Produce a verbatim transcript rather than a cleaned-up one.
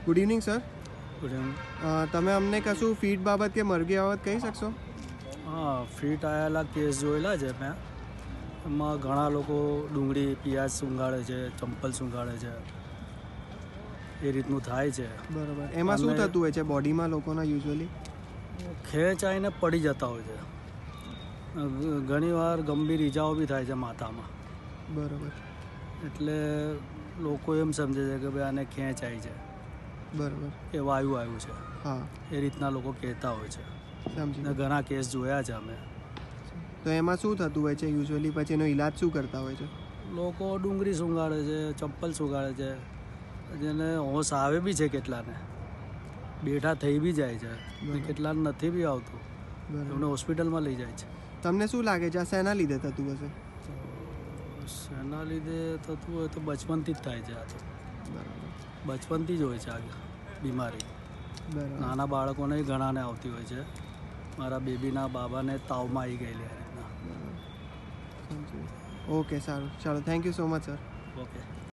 Good evening sir. Good evening. તમે અમને કશું ફીટ બાબત કે મરઘી બાબત કહી શકશો? હા, ફીટ આવેલા કેસ જોયેલા છે મેં. એમાં ઘણા લોકો ડુંગળી પિયાજ સૂંઘાડે છે, ચંપલ સૂંઘાડે છે, એ રીતનું થાય છે. બરાબર. એમાં શું થતું હોય છે બોડીમાં લોકોના યુઝ્યુઅલી? ખેંચ આવીને પડી જતા હોય છે. ઘણીવાર ગંભીર ઈજાઓ બી થાય છે માથામાં. બરાબર. એટલે લોકો એમ સમજે છે કે ભાઈ આને ખેંચ આવી છે, બરાબર, એ વાયુ આવ્યું છે. હા, એ રીતના લોકો કહેતા હોય છે. સમજી. ને ઘણા કેસ જોયા છે અમે. તો એમાં શું થતું હોય છે યુઝ્યુઅલી? પછી એનો ઈલાજ શું કરતા હોય છે? લોકો ડુંગળી સૂંઘાડે છે, ચંપલ સૂંઘાડે છે, જેને હોશ આવે બી છે, કેટલાને બેઠા થઈ બી જાય છે, કેટલાને નથી બી આવતું, એમને હોસ્પિટલમાં લઈ જાય છે. તમને શું લાગે છે આ શેના લીધે થતું હશે? શેના લીધે થતું હોય તો બચપનથી જ થાય છે. આ તો બરાબર, બચપનથી જ હોય છે આ બીમારી. બરાબર. નાના બાળકોને ઘણાને આવતી હોય છે. મારા બેબીના બાબાને તાવમાં આવી ગયેલી આ રીતના. ઓકે, સારું, ચાલો, thank you so much sir. Okay.